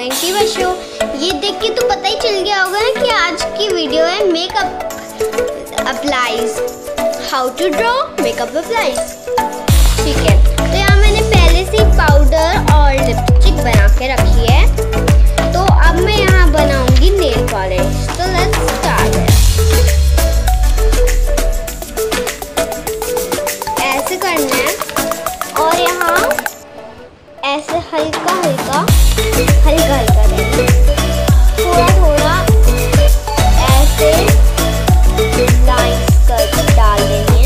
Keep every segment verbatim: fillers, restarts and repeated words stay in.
Going to show. ये देख के तो पता ही चल गया होगा ना कि आज की वीडियो है makeup applies, how to draw makeup applies. ठीक है, तो यहाँ मैंने पहले से पाउडर और लिपस्टिक बना के रखी है, तो अब मैं यहाँ बनाऊंगी नेल पॉलिश। तो लेट्स स्टार्ट। ऐसे करना है और यहाँ ऐसे हल्का हल्का हल्का हल्का देंगे, थोड़ा थोड़ा ऐसे लाइंस कर डाल देंगे।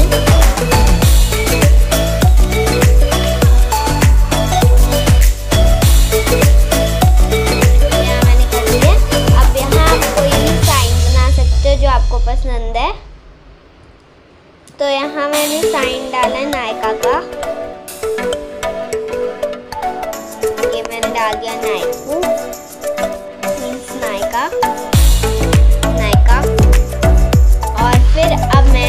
यहाँ मैंने कर दिया। अब यहाँ आप कोई भी साइन बना सकते हो जो आपको पसंद है। तो यहाँ मैंने साइन डाला है नायका का, ये मैंने डाल दिया नायकू मीन्स नायका नायका। और फिर अब मैं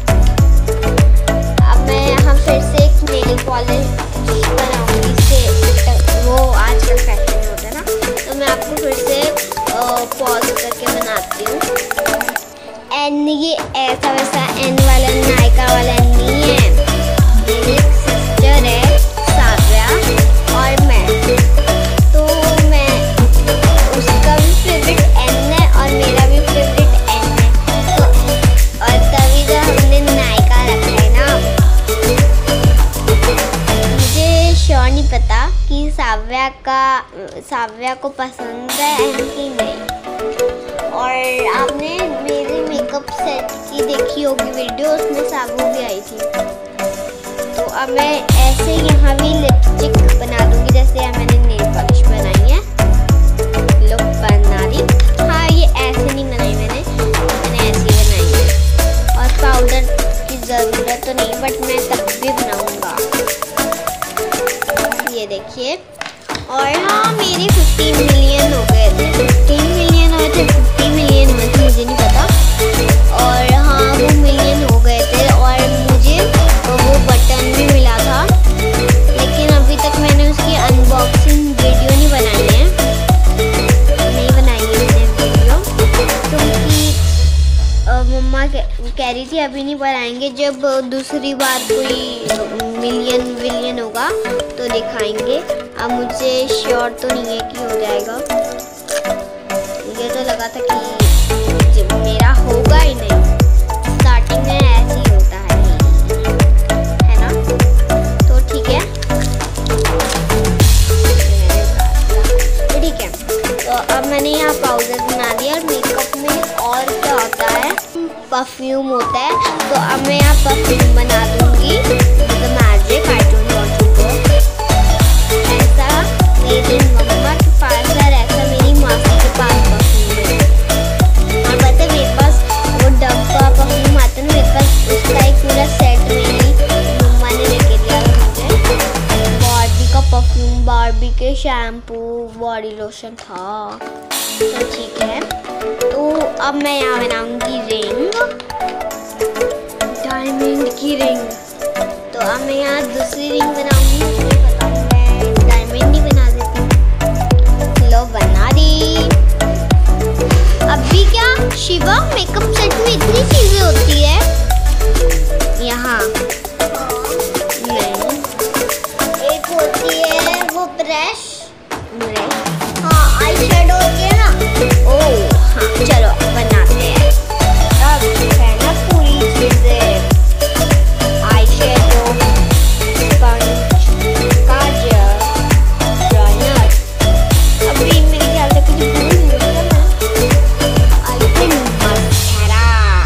अब मैं यहाँ फिर से एक नेल पॉलिश बनाऊंगी, इससे वो आजकल फैशन होता है ना, तो मैं आपको फिर से पॉज करके बनाती हूँ। एन ये ऐसा वैसा एन वाला नायका वाला नहीं है, मेरी एक सिस्टर है साव्या और मैं, तो मैं उसका भी फेवरेट एन है और मेरा भी फेवरेट एन है, तो और तभी तो हमने नायका रखा है ना। मुझे श्योर नहीं पता कि साव्या का साव्या को पसंद है एन की नहीं। और आपने मेरे मेकअप सेट की देखी होगी वीडियो, उसमें साबू भी आई थी। तो अब मैं ऐसे यहाँ भी लिपस्टिक बना दूंगी, जैसे यहाँ मैंने नेल पॉलिश बनाई है, लुक बना दी। हाँ, ये ऐसे नहीं बनाई मैंने मैंने ऐसी बनाई है। और पाउडर की ज़रूरत तो नहीं, बट मैं तब भी बनाऊंगा। ये देखिए। और हाँ, मेरे फिफ्टीन मिलियन हो गए थे, फिफ्टीन मिलियन हुए थे, फिफ्टी मिलियन हुए थे, मुझे नहीं पता। और हाँ, वो मिलियन हो गए थे और मुझे तो वो बटन भी मिला था, लेकिन अभी तक मैंने उसकी अनबॉक्सिंग वीडियो नहीं बनाई है नहीं बनाई है मैंने वीडियो, क्योंकि मम्मा कह रही थी अभी नहीं बनाएंगे, जब दूसरी बार कोई मिलियन विलियन होगा तो दिखाएंगे। अब मुझे श्योर तो नहीं है कि हो जाएगा, मुझे तो लगा था कि मेरा होगा ही नहीं, स्टार्टिंग में ऐसे ही होता है है ना। तो ठीक है ठीक है तो अब मैंने यहाँ पाउडर बना दिया। और मेकअप में और क्या होता है, परफ्यूम होता है, तो अब मैं यहाँ परफ्यूम बना दूंगी। The magic I don't want to go, ऐसा मेरी मम्मा के पास है, ऐसा मेरी मासी के पास परफ्यूम है। और पता है मेरे पास वो डव का परफ्यूम आता है ना, मेरे पास उसका एक पूरा सेट मेरी मम्मा ने लेके दिया था मुझे। बार्बी का परफ्यूम, बार्बी के शैम्पू, बॉडी लोशन था। तो ठीक है, तो अब मैं यहाँ बनाऊंगी रिंग, डायमंड की रिंग। तो अब मैं यहाँ दूसरी रिंग बनाऊंगी, मुझे पता मैं डायमंड ही बना देती हूँ। लो, बना दी। अभी क्या शिवा, मेकअप सेट में इतनी चीजें होती है यहाँ नहीं, एक होती है वो ब्रश, हाँ आई शेडो होती है ना, ओह हाँ, चलो बनाते हैं। अब है ना पूरी चीजें, आई शेडो, स्पंज, काजल, ब्राइनर। अभी मेरे ख्याल से कुछ भूल नहीं गया मैं। I think mascara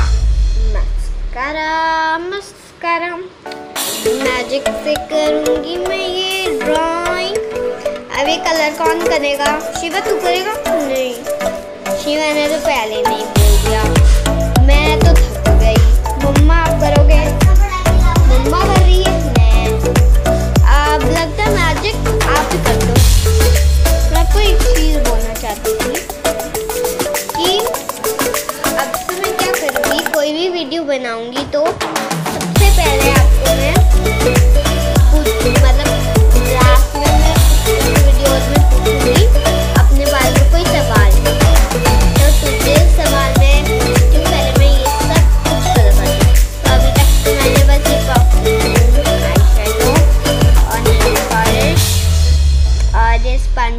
mascara mascara magic से करूँगी मैं ये ड्राइंग। अब ये कलर कौन करेगा? शिवा तू करेगा? नहीं, शिवा ने तो पहले नहीं बोल दिया, मैं तो थक गई। मम्मा आप करोगे? मम्मा कर रही है, मैं अब लगता है मैजिक आप ही कर दो। मैं आपको एक चीज़ बोलना चाहती थी कि अब से मैं क्या करूँगी, कोई भी वीडियो बनाऊँगी तो सबसे पहले आपको मैं कुछ मतलब लास्ट में मैं वीडियोस में पूछूंगी अपने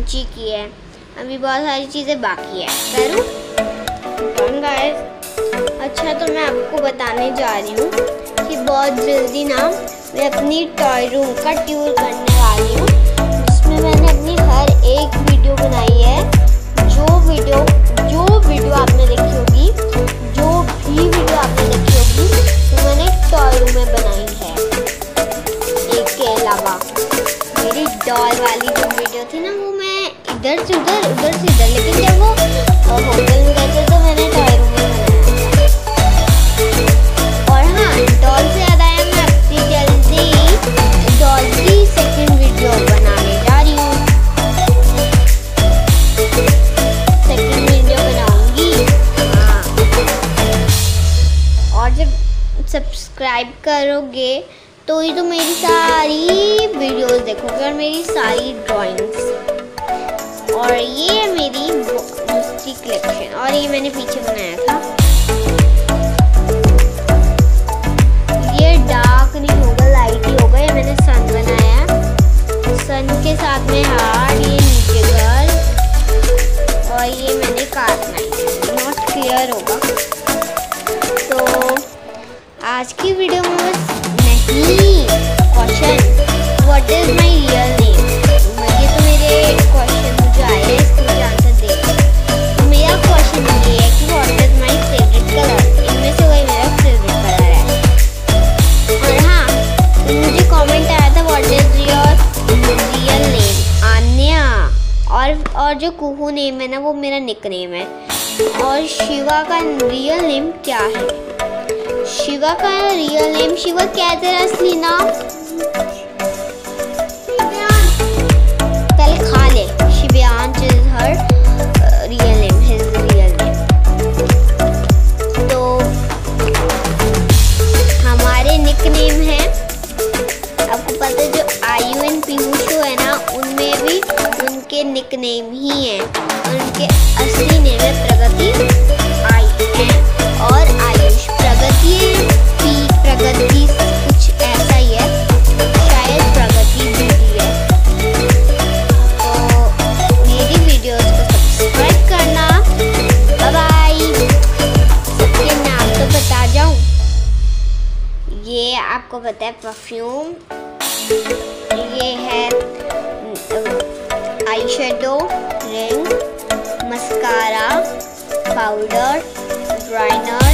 नीचे की है, अभी बहुत सारी चीज़ें बाकी है। करूँ गाइस? अच्छा, तो मैं आपको बताने जा रही हूँ कि बहुत जल्दी ना मैं अपनी टॉय रूम का टूर करने वाली हूँ, जिसमें मैंने अपनी हर एक वीडियो बनाई है। जो वीडियो जो वीडियो आपने देखी होगी, जो भी वीडियो आपने देखी होगी, तो मैंने टॉय रूम में बनाई है। एक के अलावा मेरी डॉल वाली जो वीडियो थी ना, वो मैं इधर से उधर उधर से इधर, लेकिन जब वो होटल में गए थे तो मैंने टॉय रूम में बनाया था। और हाँ, डॉल से याद आया, मैं अपनी जल्दी डॉल की सेकंड वीडियो बनाने जा रही हूँ। सेकंड वीडियो बनाऊंगी, हाँ। और जब सब्सक्राइब करोगे तो ही तो मेरी सारी वीडियोस देखोगे और मेरी सारी ड्राइंग्स। और ये है मेरी दूसरी कलेक्शन, और ये मैंने पीछे बनाया था। ये डार्क नहीं होगा, लाइट ही होगा। ये मैंने सन बनाया है, सन के साथ में हार्ट, ये नीचे घर, और ये मैंने कार बनाई है। नॉट क्लियर होगा। तो आज की वीडियो में बस नहीं question what is my real name, ये तो मेरे क्वेश्चन मुझे आए हैं, इसके मुझे आंसर दे। तो मेरा क्वेश्चन ये है कि what is my favourite colour, इनमें से वही मेरा फेवरेट कलर है। और हाँ, तो मुझे कमेंट आया था what is your real name, Anya. और और जो कुहू नेम है ना, वो मेरा निक नेम है। और शिवा का रियल नेम क्या है? शिवा का रियल नेम, शिवा क्या है तेरा असली नाम? पहले खा ले। Shivyansh is her real name, his real name. तो हमारे निक नेम है, आपको पता है, जो आयु एंड पीहू शो है ना, उनमें भी उनके निक नेम ही है। उनके असली नेम है प्रगति, आई एम, और आयुष। प्रगति पी प्रगति कुछ ऐसा ही है, शायद प्रगति ब्यूटी है। तो मेरी वीडियोस को सब्सक्राइब करना। Bye bye. सबके नाम तो बता जाऊं, ये आपको पता है परफ्यूम, ये है eye shadow, ring, mascara, powder, ब्राइनर,